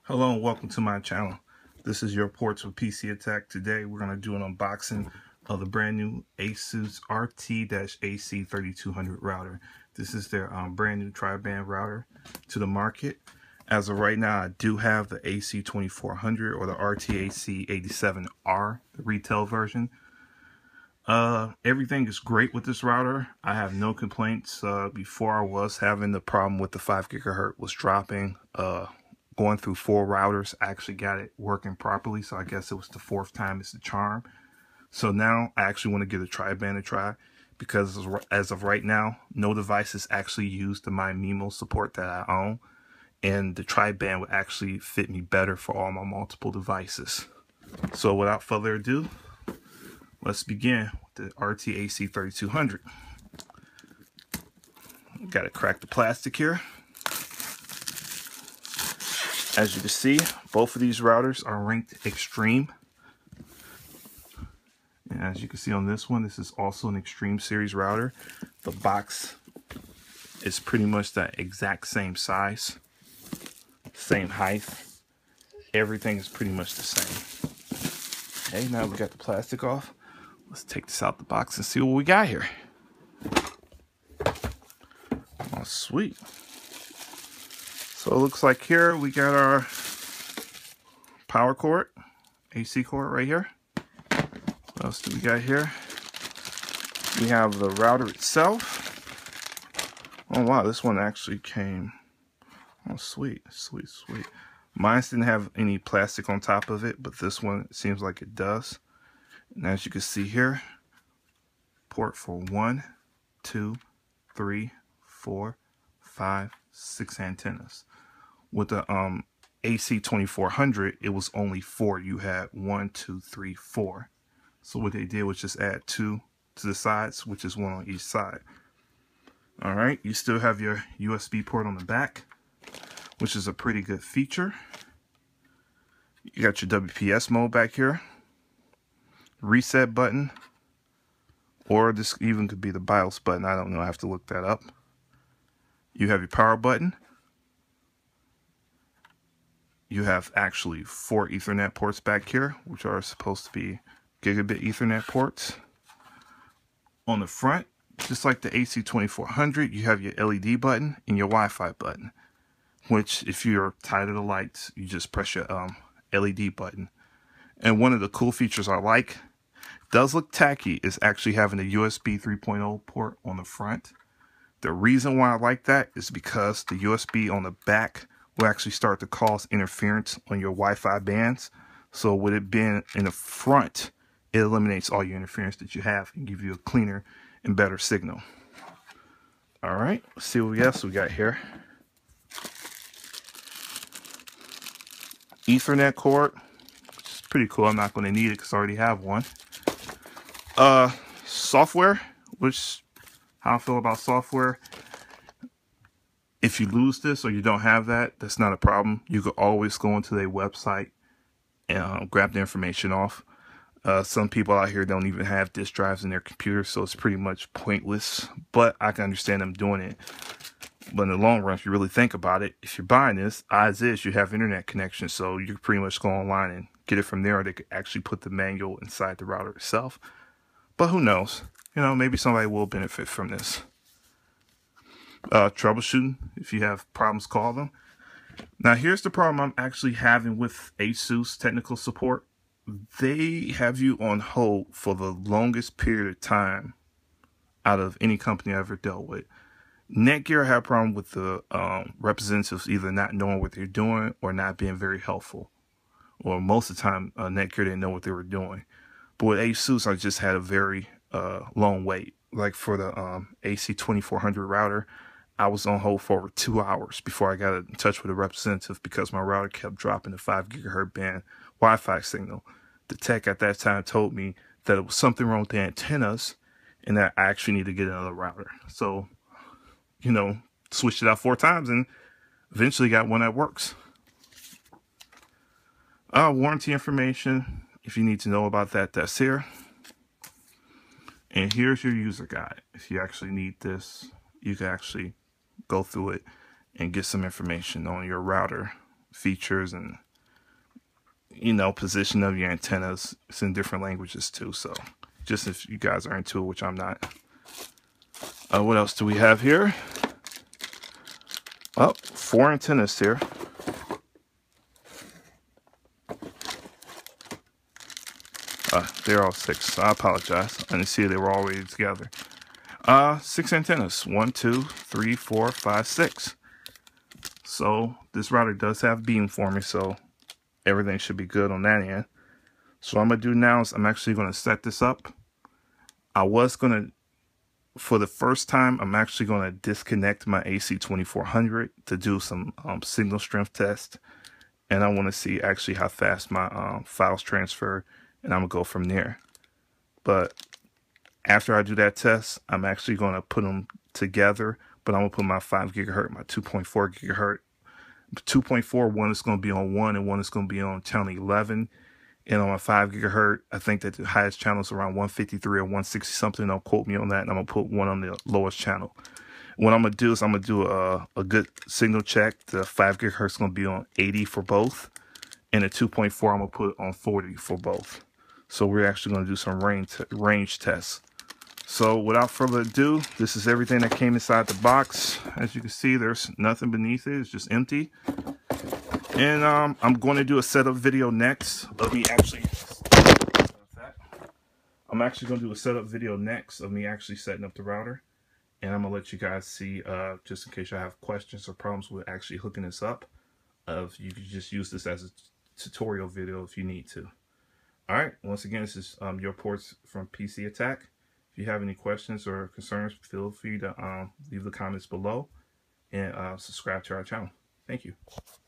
Hello and welcome to my channel. This is your Ports with PC Attack. Today we're going to do an unboxing of the brand new ASUS RT-AC3200 router. This is their brand new tri-band router to the market. As of right now, I do have the AC2400 or the RT-AC87R, the retail version. Everything is great with this router. I have no complaints. Before I was having the problem with the 5 gigahertz was dropping. Going through 4 routers, I actually got it working properly, so I guess it was the 4th time is the charm. So now I actually want to give the tri-band a try, because as of right now, no devices actually use the MyMemo support that I own, and the tri-band would actually fit me better for all my multiple devices. So without further ado, let's begin with the RT-AC3200. Got to crack the plastic here. As you can see, both of these routers are ranked extreme. And as you can see on this one, this is also an extreme series router. The box is pretty much that exact same size, same height. Everything is pretty much the same. Okay, now we got the plastic off. Let's take this out the box and see what we got here. Oh, sweet. So it looks like here we got our power cord, AC cord right here. What else do we got here? We have the router itself. Oh wow, this one actually came. Oh sweet, sweet, sweet. Mine didn't have any plastic on top of it, but this one seems like it does. And as you can see here, port for 1, 2, 3, 4, 5, 6 antennas. With the AC2400, it was only 4. You had 1, 2, 3, 4. So what they did was just add 2 to the sides, which is 1 on each side. All right, you still have your USB port on the back, which is a pretty good feature. You got your WPS mode back here, reset button, or this even could be the BIOS button. I don't know, I have to look that up. You have your power button. You have actually 4 Ethernet ports back here, which are supposed to be gigabit Ethernet ports. On the front, just like the AC2400, you have your LED button and your Wi-Fi button, which if you're tired of the lights, you just press your LED button. And one of the cool features I like, does look tacky, is actually having a USB 3.0 port on the front. The reason why I like that is because the USB on the back will actually start to cause interference on your Wi-Fi bands. So with it being in the front, it eliminates all your interference that you have and give you a cleaner and better signal. All right, let's see what else we got here. Ethernet cord, which is pretty cool. I'm not going to need it because I already have one. Software, which how I feel about software. If you lose this or you don't have that, that's not a problem. You could always go into their website and grab the information off. Some people out here don't even have disk drives in their computer, so it's pretty much pointless. But I can understand them doing it. But in the long run, if you really think about it, if you're buying this, odds is you have internet connection, so you can pretty much go online and get it from there, or they could actually put the manual inside the router itself. But who knows? You know, maybe somebody will benefit from this. Troubleshooting, if you have problems, call them. Now here's the problem I'm actually having with ASUS technical support. They have you on hold for the longest period of time out of any company I ever dealt with. Netgear had a problem with the representatives either not knowing what they're doing or not being very helpful. Or most of the time, Netgear didn't know what they were doing. But with ASUS, I just had a very long wait. Like for the AC2400 router, I was on hold for over 2 hours before I got in touch with a representative because my router kept dropping the 5 gigahertz band Wi-Fi signal. The tech at that time told me that it was something wrong with the antennas and that I actually need to get another router. So, you know, switched it out 4 times and eventually got one that works. Warranty information, if you need to know about that, that's here. And here's your user guide. If you actually need this, you can actually go through it and get some information on your router features and, you know, position of your antennas. It's in different languages too, so just if you guys are into it, which I'm not. What else do we have here? Oh, 4 antennas here. They're all 6. I apologize. I didn't see they were already together. 6 antennas. 1, 2, 3, 4, 5, 6. So this router does have beamforming, so everything should be good on that end. So what I'm going to do now is I'm actually going to set this up. I was going to, for the first time, I'm actually going to disconnect my AC2400 to do some signal strength test. And I want to see actually how fast my files transfer, and I'm going to go from there. But after I do that test, I'm actually going to put them together, but I'm going to put my 5 gigahertz, my 2.4 gigahertz. 2.4, one is going to be on 1 and one is going to be on channel 11. And on my 5 gigahertz, I think that the highest channel is around 153 or 160 something. Don't quote me on that. And I'm going to put one on the lowest channel. What I'm going to do is I'm going to do a good signal check. The 5 gigahertz is going to be on 80 for both. And the 2.4 I'm going to put on 40 for both. So we're actually going to do some range tests. So without further ado, this is everything that came inside the box. As you can see, there's nothing beneath it. It's just empty. And I'm going to do a setup video next of me actually. I'm actually going to do a setup video next of me actually setting up the router. And I'm going to let you guys see, just in case you have questions or problems with actually hooking this up. You can just use this as a tutorial video if you need to. Alright, once again, this is your ports from PC Attack. If you have any questions or concerns, feel free to leave the comments below and subscribe to our channel. Thank you.